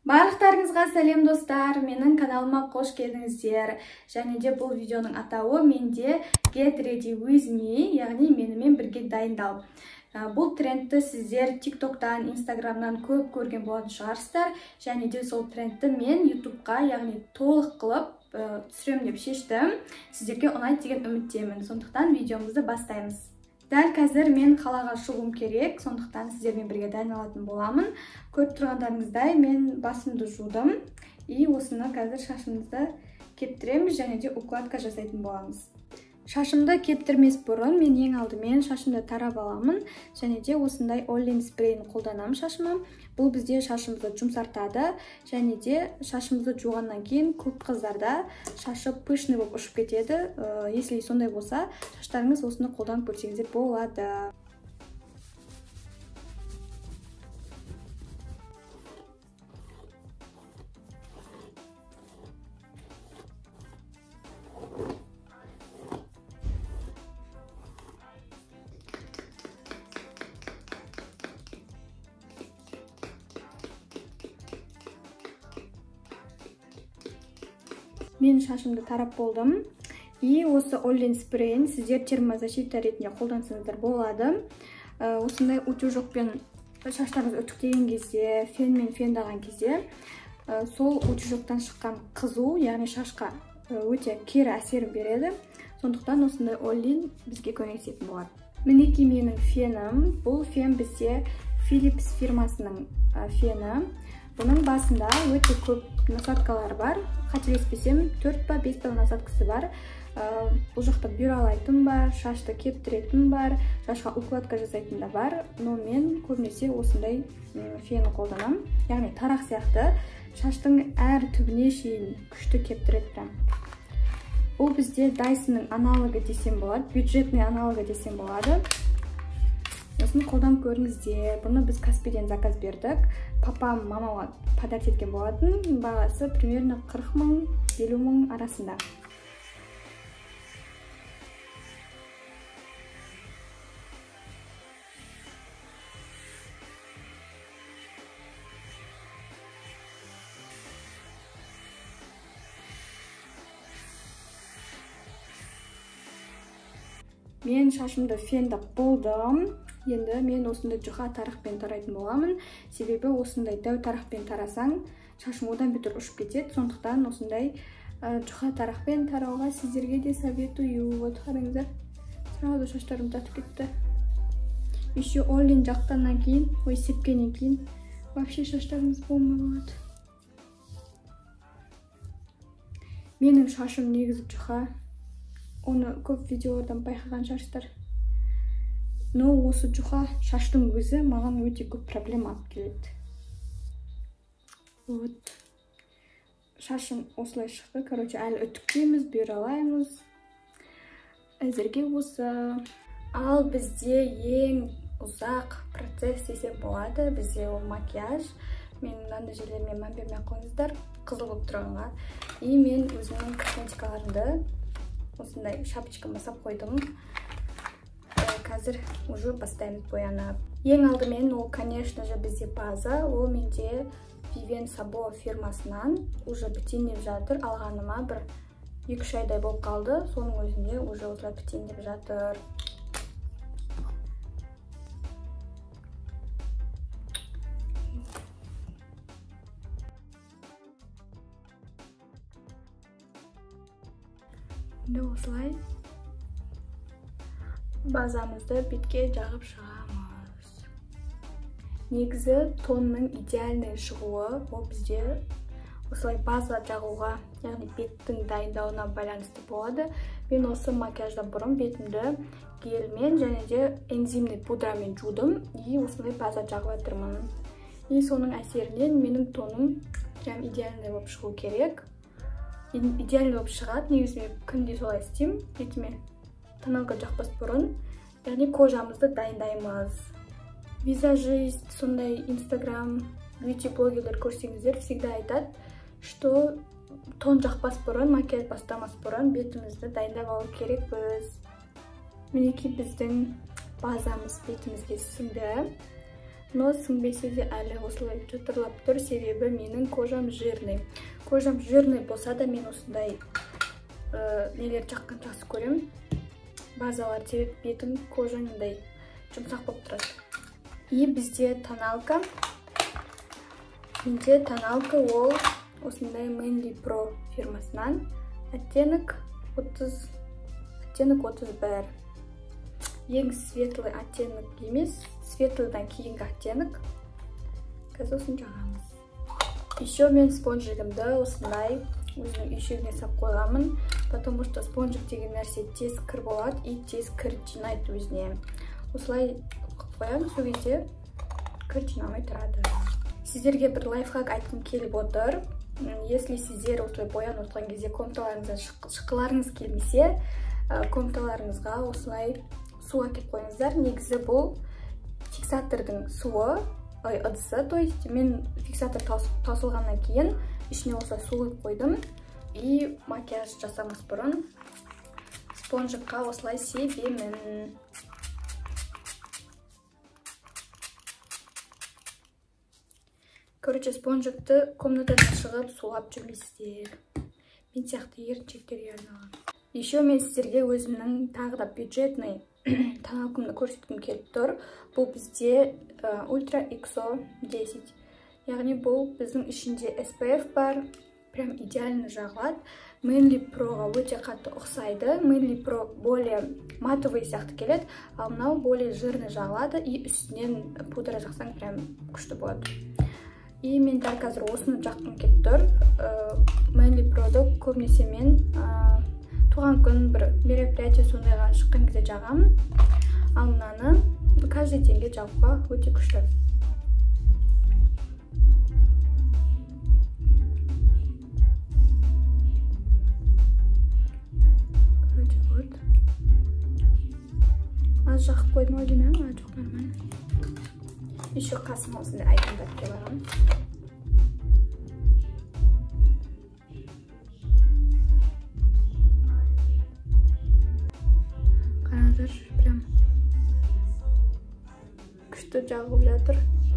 Барлықтарыңызға сәлем достар, менің каналыма қош келдіңіздер. Және де бұл видеоның атауы менде Get Ready With Me, яғни менімен бірге дайындал. Бұл трендті сіздер TikTok-тан, Instagram-нан көп көрген болатын шығарсыздар. Және де сол трендті мен YouTube-қа, яғни толық қылып түсірем деп шештім. Сіздерге ұнайды деген үміттемін. Сондықтан видеомызды бастаймыз. Дәл қазір мен қалаға шығуым керек, сондықтан сіздермен бірге дайындалатын боламын. Көріп тұрғандарыңыздай мен басымды жудым. И осыны қазір шашымызды кептіреміз және де укладка жасайтын боламыз. Шашымды кептірмес бұрын мен ең алдымен шашымды тарап аламын және де осындай Оллин спрейін қолданамын шашыма. Бұл бізде шашымызды жұмсартады және де шашымызды жуғаннан кейін көп қыздарда шашы пышный болып ұшып кетеді. Если сондай болса, шаштарыңыз осыны қолданып көрсеңіздер болады. Мен шашымды тарап болдым. И осы Оллин спрейін сіздер термозащита ретінде қолдансаңыздар болады. Осындай утюжокпен шаштарыңыз үтіктеген кезде, фенмен фендаған кезде, сол утюжоктан шыққан қызу, яғни шашқа өте кері әсерін береді. Сондықтан осындай Оллин бізге көмектесетін болады. Мінекей менің фенім. Бұл фен бізде Philips фирмасының фені. Бұның басында өте көп насадкалар бар. Қателеспесем, 4 па 5 па насадкасы бар. Бұл жақта бюралайтын бар, шашты кептіретін бар, шашқа укладка жасайтын да бар. Но мен көбінесе осындай фені қолданам. Яғни тарақ сияқты шаштың әр түбіне шейін күшті кептіреді. Бұл бізде Dyson-ның аналогы десем болады, бюджетный аналогы десем болады. Осыны қолдан көріңіздер. Бұны біз Каспиден заказ бердік. Папам мамаға подарок еткен болатын. Бағасы примерно 40 мың, 50 мың арасында. Мен шашымды фендап болдым. Енді мен осындай жұқа тарақпен тарайтын боламын. Себебі осындай дәу тарақпен тарасаң, шашым одан бетер ұшып кетеді. Сондықтан осындай жұқа тарақпен тарауға сіздерге де советую. Вот қараңыздар. Сразу шаштарым татып кетті. Еще Оллин жақтаннан кейін, сепкеннен кейін вообще шаштарымыз болмай болады. Менің шашым негізі жұқа. Оны көп видеодан байқаған шығарсыздар. Но осы жұқа шаштың өзі маған өте көп проблема алып келеді. Вот. Шашым осылай шықты. Короче, әлі үтіктейміз, бюралаймыз. Әзірге осы. Ал бізде ең ұзақ процесс десем болады. Бізде ол макияж. Мен мынандай жерлеріме мән бермей қойыңыздар, қызыл болып тұрғанға. И мен өзімнің косметикаларымды осындай шапочка масап қойдым. Қазір уже бастаймыз боянып. Ең алдымен ол, конечно же, бізде база. Ол менде Vivienne Sabo фирмасынан уже бітендеп жатыр. Алғаныма бір 2-3 айдай болып қалды. Соның өзінде уже осылай бітендеп жатыр. Осылай базамызды бетке жағып шығамыз. Негізі тонның идеальный шығуы ол бізде осылай база жағуға, яғни беттің дайындауына байланысты болады. Мен осы макияждан бұрын бетімді гельмен және де энзимный пудрамен жудым. И осылай база жағып жатырмын. И соның әсерінен менің тоным прям идеальный болып шығу керек. Идеальный болып шығады. Негізі күнде солай істеймін. Бетіме тоналка жақпас бұрын, яғни кожамызды дайындаймыз. Визажист, сондай Instagram, бьюти блогерлер көрсеңіздер, всегда айтады, что тон жақпас бұрын, макияж бастамас бұрын бетімізді дайындап алу керекпіз. Мінекей біздің базамыз бетімізге сіңді. но сіңбесе де әлі осылай жытырлап тұр, себебі менің кожам жирный. Кожам жирный болса да мен осындай нелер жаққан жақсы көрем. Базалар себеп бетім кожаңдай жұмсақ болып тұрады. И бізде тоналка. Менде тоналка ол осындай Manly Pro фирмасынан. Оттенок 31. Ең светлый оттенок емес, светлыйдан кейінгі оттенок. Қазір осын жағамыз. Еще мен спонжигімді осындай өзінің үйшегіне сап қойғамын, потому что спонжик деген нәрсе тез кір болады и тез кір жинайды өзіне. Осылай қоямын, сол кезде кір жинамай тұрады. Сіздерге бір лайфхак айтқым келіп отыр. Если сіздер осылай боянып отырған кезде комнаталарыңыздан шыққыларыңыз келмесе, комнаталарыңызға осылай су әкеліп қойыңыздар. Негізі бұл фиксатордың суы, ыдысы, то есть мен фиксатор таусылғаннан кейін ішіне осылай су құйып қойдым. И макияж жасамас бұрын спонжикқа осылай себемін. Короче, спонжикті комнатадан шығып сулап жүрмейсіздер. Мен сияқты еріншектерге арналған. Еще мен сіздерге өзімнің тағы да бюджетный тоналкамды көрсеткім келіп тұр. Бұл бізде Ultra XO 10. Яғни бұл біздің ішінде SPF бар. Прям идеально жағылады. Manly Pro'ға өте қатты ұқсайды. Manly Pro более матовый сияқты келеді, ал мынау более жирный жағылады и үстінен пудра жақсаң прям күшті болады. И мен дәл қазір осыны жаққым келіп тұр. Manly Pro'ды көбінесе мен туған күн бір мероприятие сондайға шыққан кезде жағамын. Ал мынаны каждый денге жағуға өте күшті. Короче, вот. Аз жақып қойдым ау деймін, жоқ нормально. Еще қасым осындай айқындап келемін. Қараңыздар, прям күшті жағып жатыр.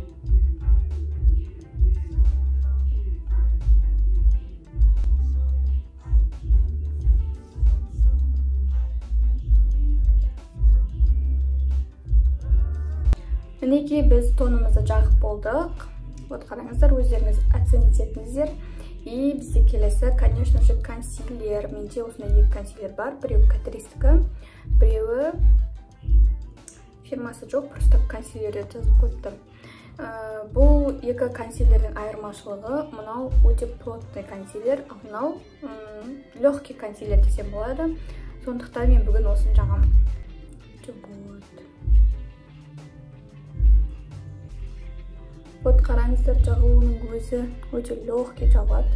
Мінекей біз тонымызды жағып болдық. Вот қараңыздар, өздеріңіз оценить етіңіздер. И бізде келесі, конечно же, консилер. Менде осындай екі консилер бар. Біреуі Катрис'тікі, біреуі фирмасы жоқ, просто консилерді жазып қойыпты. Бұл екі консилердің айырмашылығы, мынау өте плотный консилер, ал мынау легкий консилер десем болады. Сондықтан мен бүгін осын жағамын. Вот қараңыздар, жағылуының өзі өте легкий жағылады.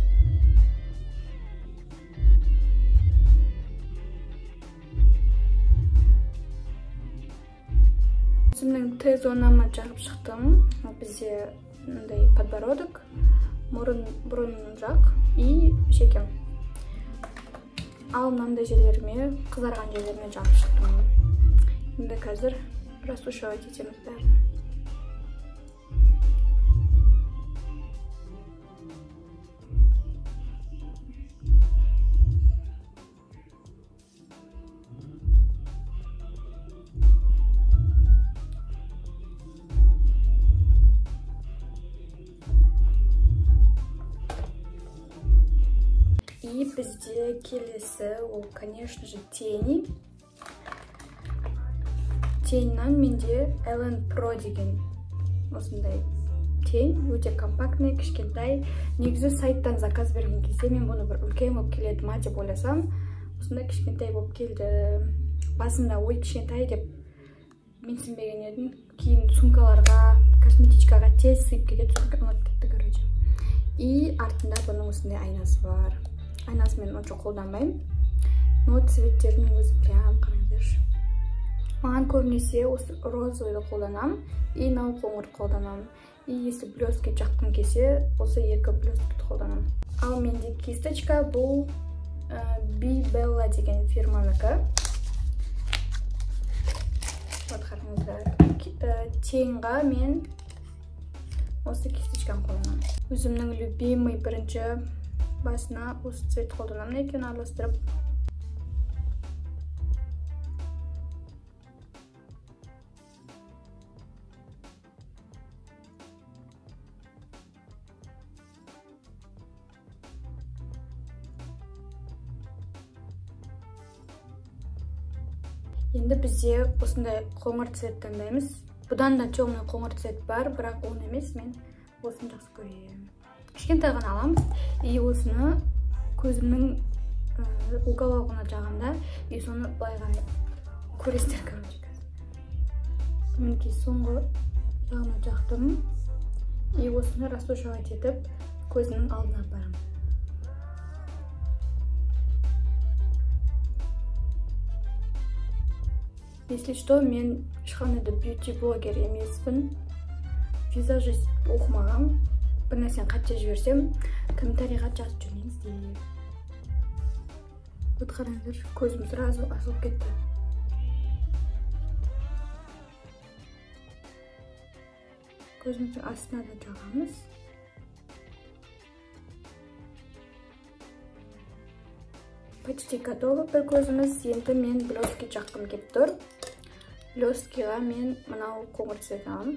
Өзімнің Т-зонама жағып шықтым. Бізде подбородок, бұрын жақ и шекем. Ал мынандай жерлеріме, қызарған жерлеріме жағып шықтым. Енді қазір просушивать етеміз бәрін. И бізде келесі, ол, конечно же, тени. Теннен менде Ellen Pro деген осындай тень, өте компактный, кішкентай. Негізі сайттан заказ берген кезде мен бұны бір үлкен болып келеді ма деп ойласам, осындай кішкентай болып келді. Басында ой кішкентай деп менсінбеген едім. Кейін сумкаларға, косметичкаға тез сыйып кетеді, ұнап кетті, короче. И артында бұның осындай айнасы бар. Айнасы мен онша қолданбаймын. Но цветтерінің өзі прям қараңыздаршы. Маған көбінесе осы розовыйды қолданам и нау қоңыр қолданам. И если блестки жаққым келсе, осы екі блесткіді қолданам. Ал менде кисточка бұл Би Белла деген фирманыкі. Вот қараңыздар. Теңға мен осы кисточканы қолданамын. Өзімнің любимый бірінші басына осы цвет қолданамын, екеуін араластырып. Енді бізде осындай қоңыр цвет таңдаймыз. Бұдан да темный қоңыр цвет бар, бірақ оны емес, мен осыны жақсы көремін. Кішкентай ғана аламыз, и осыны көзімнің угологына жағанда, и соны былай қарай көресіздер, короче. Мінекей соңғы жағына жақтым, и осыны растушевать етіп, көзімнің алдына апарамын. Если что, мен ешқандай да бьюти-блогер емеспін, визажист оқымағам. Бір нәрсені қатты жіберсем, комментарийға жазып жүрмеңіздер. Вот қараңыздар, көзім сразу ашылып кетті. Көзіміздің астына да жағамыз. Почти готовы бір көзіміз. Енді мен блестки жаққым кеп тұр. Блесткиға мен мынау қоңыр цвет аламын.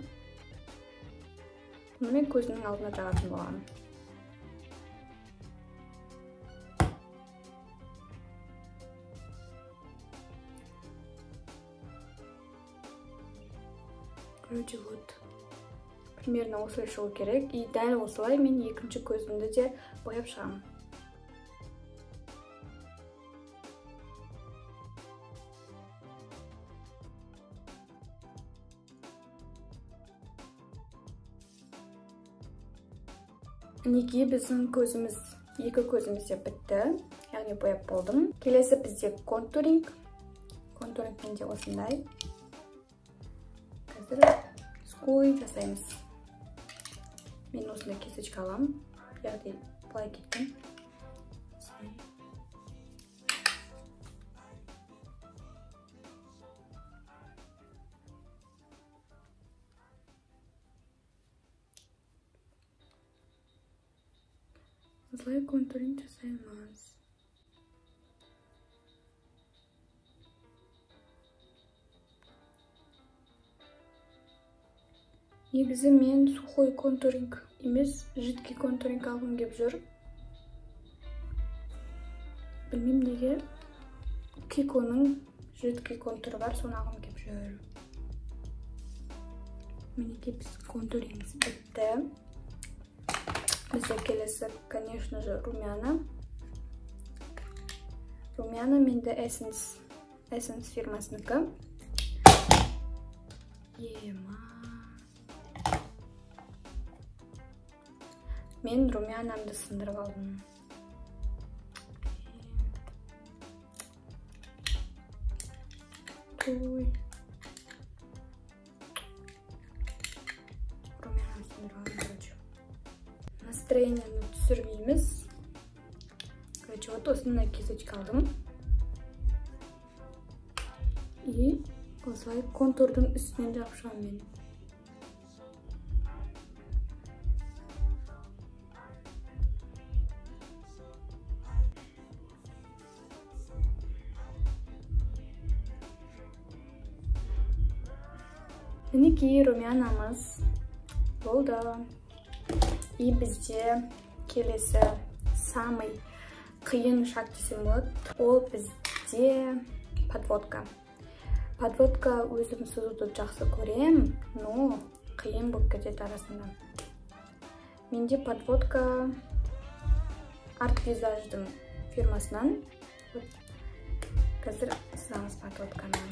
Бұны мен көзімнің алдына жағатын боламын. Короче, вот. Примерно осылай шығу керек. И дәл осылай мен екінші көзімді де бояп шығамын. Неге біздің көзіміз, екі көзіміз де бітті, яғни бояп болдым. Келесі бізде контуринг. Контурингпен де осындай. Қазір ской жасаймыз. Мен осындай кисточка аламын, яғни былай кеттім. Осылай контуринг жасаймыз. Негізі мен сухой контуринг емес, жидкий контуринг алғым кеп жүр. Білмеймін неге. Киконың жидкий контуры бар, соны алғым кеп жүр. Мінекей біз контурингіміз бітті. Бізде келесі, конечно же, румяна. Румяна менде Essence фирмасынікі. Мен румянамды сындырып алдым. Румянамды сындырып алдым, короче. Настроениені түсірмейміз. Короче, вот осындай кисточка алдым. И осылай контурдың үстінен жағып шығамын мен. Мінекей румянамыз болды. И бізде келесі самый қиын шаг десем болады. Ол бізде подводка. Подводка өзім сызуды жақсы көрем, но қиын болып кетеді арасында. Менде подводка Art Visage-дың фирмасынан. Қазір сызамыз подводканы.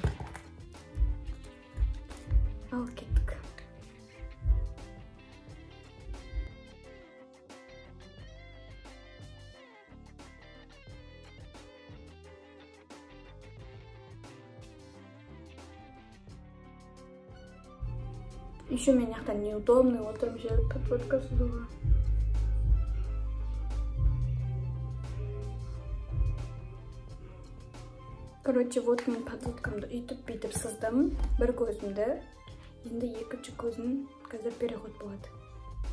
Ал кеттік. Еще мен яқтан неудобный отырым жер подводка сызуға. Короче, вот мен подводкамды үйтіп-бүйтіп сыздым. Бір көзімді. Енді екінші көзім қазір переход болады.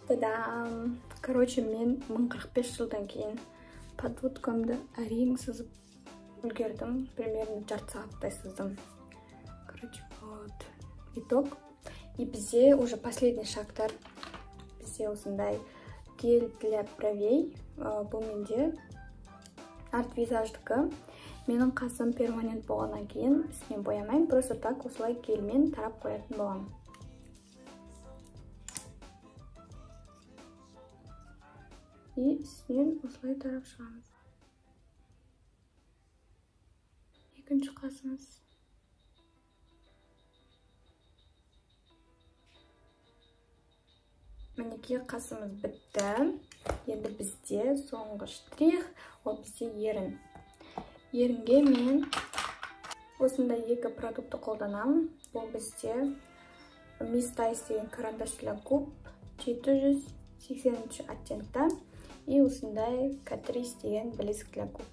Тадам! Короче, мен 1045 жылдан кейін подводкамды әрең сызып үлгердім. Примерно жарты сағаттай сыздым. Короче, вот итог. И бізде уже последний шагтар. Бізде осындай гель для бровей. Бұл менде арт визаждікі. Менің қасым перманент болғаннан кейін үстіне боямаймын. Просто так осылай гельмен тарап қоятын боламын. И үстінен осылай тарап шығамыз. Екінші қасымыз. Мінекей қасымыз бітті. Енді бізде соңғы штрих, ол бізде ерін. Ерінге мен осындай екі продукты қолданамын. Бұл бізде Miss Dice деген карандаш для губ 780 оттенкта. И осындай Catrice деген блеск для губ.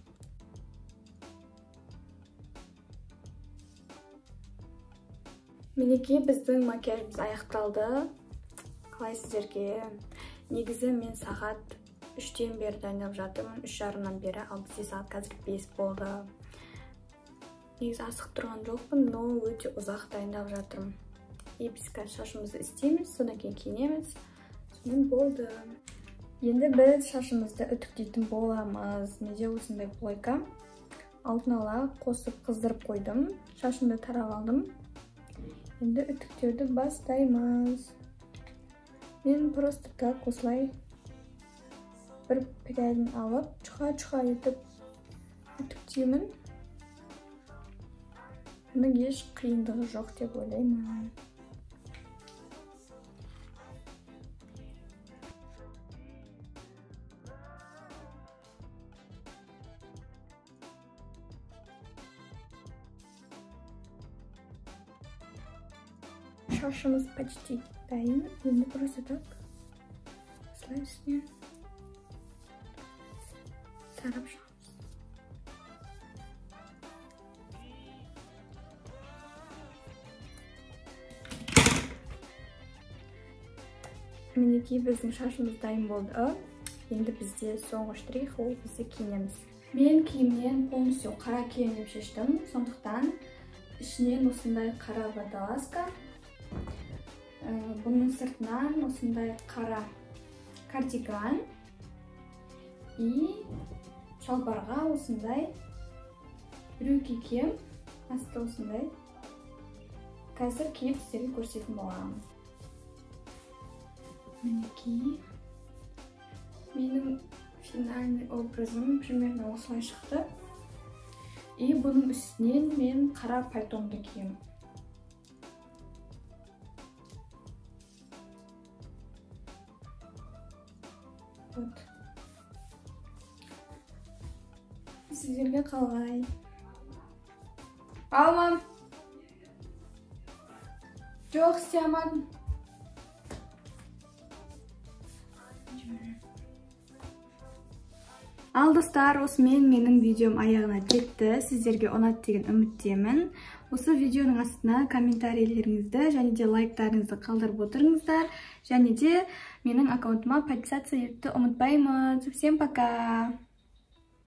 Мінекей біздің макияжымыз аяқталды. Қалай сіздерге? Негізі мен сағат 3-тен бері дайындап жатырмын, 3:30-нан бері, ал бізде сағат қазір 5 болды. Негізі асық тұрған жоқпын, но өте ұзақ дайындап жатырмын. И біз қазір шашымызды істейміз, содан кейін киінеміз. Сонымен болды. Енді біз шашымызды үтіктейтін боламыз. Менде осындай плойка. Алдын ала қосып қыздырып қойдым. Шашымды тарап алдым. Енді үтіктеуді бастаймыз. Мен просто так осылай бір педалін алып, чуха-чуха етіп үтіктеймін. Бұның еш қиындығы жоқ деп ойлаймын. Шашымыз почти дайын. Енді просто так осылай үстіне сарап шығамыз. Мінекей біздің шашымыз дайын болды. Енді бізде соңғы штрих, ол бізде киінеміз. Мен киімнен полностью қара киім деп шештім. Сондықтан ішінен осындай қара водолазка. Бұның сыртынан осындай қара кардиган. И шалбарға осындай брюки киім. Асты осындай. Қазір киіп сіздерге көрсететін боламын. Мінекей. Менің финальный образым примерно осылай шықты. И бұның үстінен мен қара пальтомды кием. Вот. Сіздерге қалай? Алмам. Жоқ, істемадым. Ал достар, осымен менің видеом аяғына жетті. Сіздерге ұнады деген үміттемін. Осы видеоның астына комментарийлеріңізді және де лайктарыңызды қалдырып отырыңыздар. Және де менің аккаунтыма подписаться етуді ұмытпаймыз. Всем пока!